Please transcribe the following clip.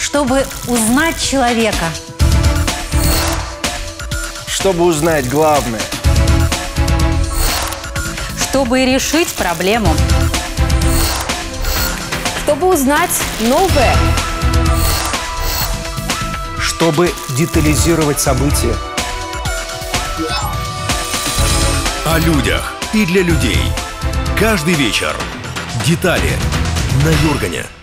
Чтобы узнать человека. Чтобы узнать главное. Чтобы решить проблему. Чтобы узнать новое. Чтобы детализировать события. О людях и для людей. Каждый вечер. Детали на Юргане.